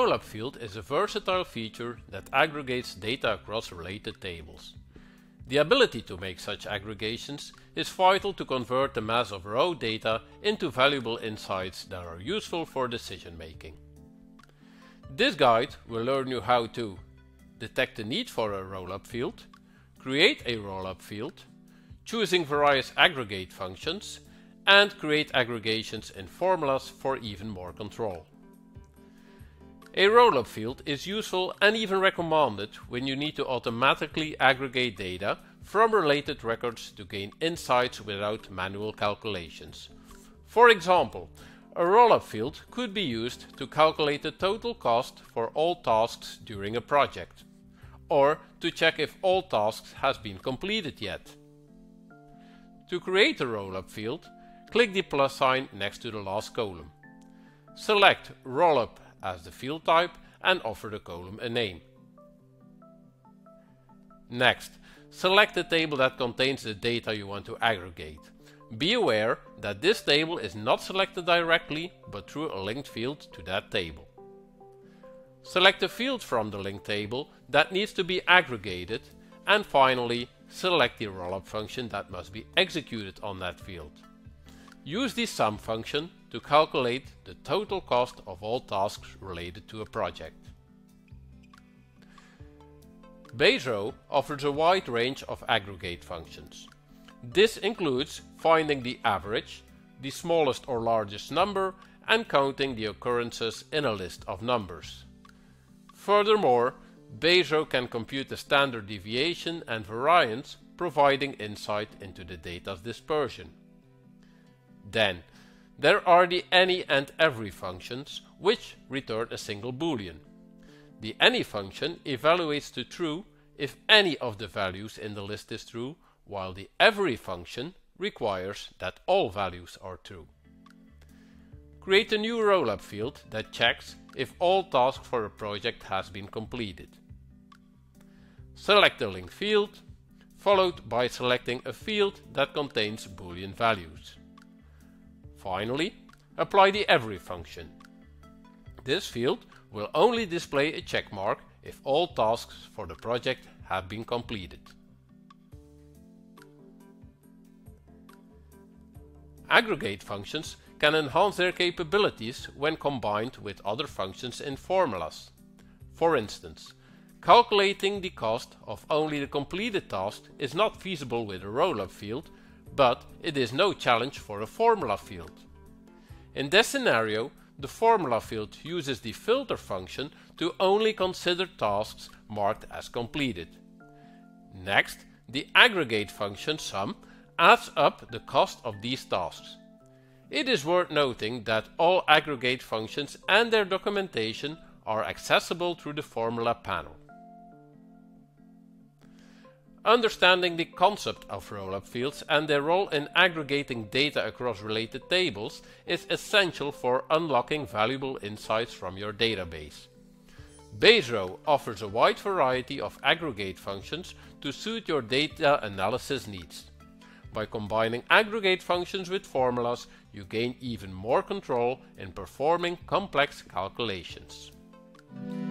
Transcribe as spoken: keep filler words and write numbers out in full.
Rollup Field is a versatile feature that aggregates data across related tables. The ability to make such aggregations is vital to convert the mass of raw data into valuable insights that are useful for decision making. This guide will learn you how to detect the need for a rollup field, create a rollup field, choosing various aggregate functions, and create aggregations in formulas for even more control. A rollup field is useful and even recommended when you need to automatically aggregate data from related records to gain insights without manual calculations. For example, a rollup field could be used to calculate the total cost for all tasks during a project, or to check if all tasks has been completed yet. To create a rollup field, click the plus sign next to the last column. Select Rollup as the field type and offer the column a name. Next, select the table that contains the data you want to aggregate. Be aware that this table is not selected directly, but through a linked field to that table. Select the field from the linked table that needs to be aggregated, and finally select the rollup function that must be executed on that field. Use the sum function to calculate the total cost of all tasks related to a project. Baserow offers a wide range of aggregate functions. This includes finding the average, the smallest or largest number, and counting the occurrences in a list of numbers. Furthermore, Baserow can compute the standard deviation and variance, providing insight into the data's dispersion. Then, there are the any and every functions, which return a single boolean. The any function evaluates to true if any of the values in the list is true, while the every function requires that all values are true. Create a new rollup field that checks if all tasks for a project has been completed. Select the linked field, followed by selecting a field that contains boolean values. Finally, apply the every function. This field will only display a check mark if all tasks for the project have been completed. Aggregate functions can enhance their capabilities when combined with other functions in formulas. For instance, calculating the cost of only the completed task is not feasible with a rollup field, but it is no challenge for a formula field. In this scenario, the formula field uses the filter function to only consider tasks marked as completed. Next, the aggregate function sum adds up the cost of these tasks. It is worth noting that all aggregate functions and their documentation are accessible through the formula panel. Understanding the concept of rollup fields and their role in aggregating data across related tables is essential for unlocking valuable insights from your database. Baserow offers a wide variety of aggregate functions to suit your data analysis needs. By combining aggregate functions with formulas, you gain even more control in performing complex calculations.